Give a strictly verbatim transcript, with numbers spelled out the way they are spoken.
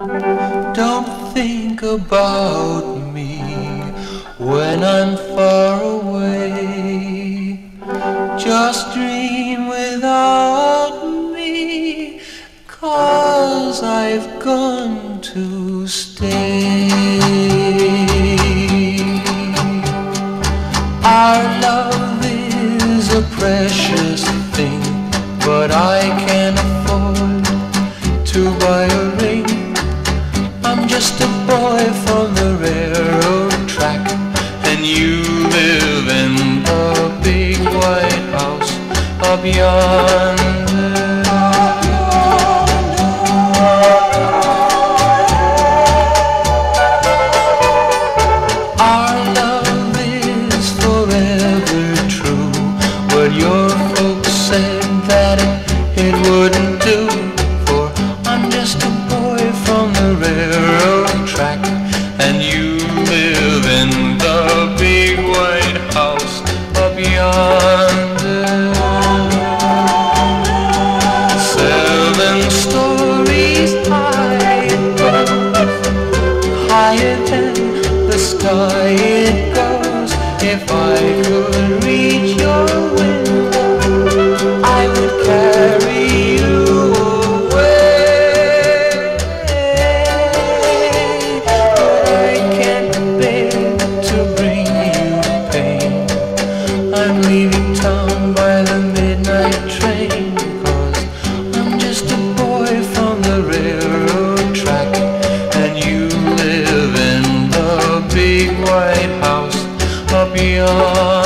Don't think about me when I'm far away. Just dream without me, 'cause I've gone to stay. Our love is a precious thing, but I can't afford to buy a ring. I'm just a boy from the railroad track, and you live in the big white house up yonder. Our love is forever true, but your folks said that it, it wouldn't do, for I'm just a boy from the railroad track, and you live in the big white house up yonder. Seven stories high it goes, higher than the sky it goes. If I could reach your window, I would carry you away. But I can't bear to bring you pain. I'm leaving town by the midnight train, 'cause I'm just a boy from the railroad track, and you live in the big white house up yonder.